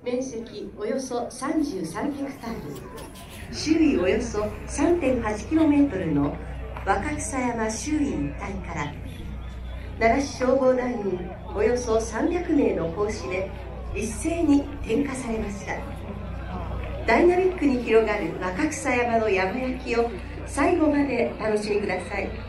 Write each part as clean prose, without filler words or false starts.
面積およそ33ヘクタール、周囲およそ 3.8km の若草山周囲一帯から奈良市消防団員およそ300名の講師で一斉に点火されました。ダイナミックに広がる若草山の山焼きを最後まで楽しみください。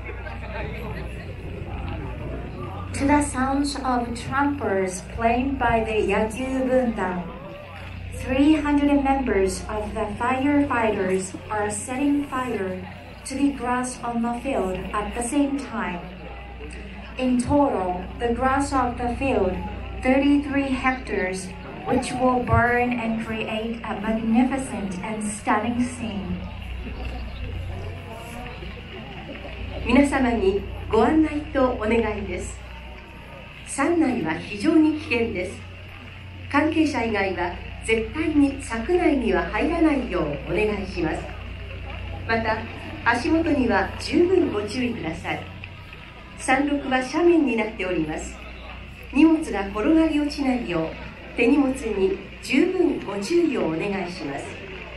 To the sounds of trumpets played by the Yagyu Bundan, 300 members of the firefighters are setting fire to the grass on the field at the same time. In total, the grass of the field, 33 hectares, which will burn and create a magnificent and stunning scene. 皆様にご案内とお願いです。山内は非常に危険です。関係者以外は絶対に柵内には入らないようお願いします。また、足元には十分ご注意ください。山麓は斜面になっております。荷物が転がり落ちないよう、手荷物に十分ご注意をお願いします。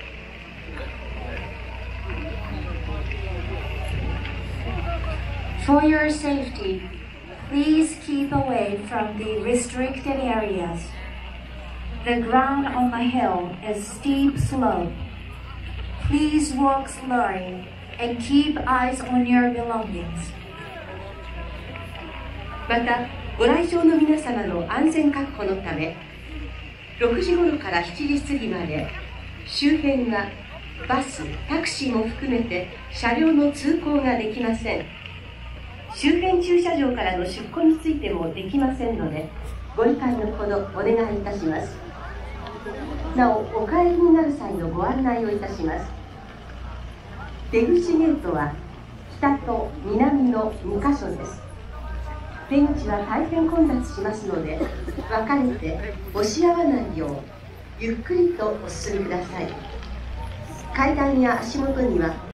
For your safety, please keep away from the restricted areas. The ground on the hill is steep slope. Please walk slowly and keep eyes on your belongings. また、ご来場の皆様の安全確保のため、6時頃から7時過ぎまで、周辺はバス、タクシーも含めて車両の通行ができません。周辺駐車場からの出庫についてもできませんので、ご理解のほどお願いいたします。なお、お帰りになる際のご案内をいたします。出口ゲートは北と南の2カ所です。出口は大変混雑しますので、分かれて押し合わないよう、ゆっくりとお進みください。階段や足元には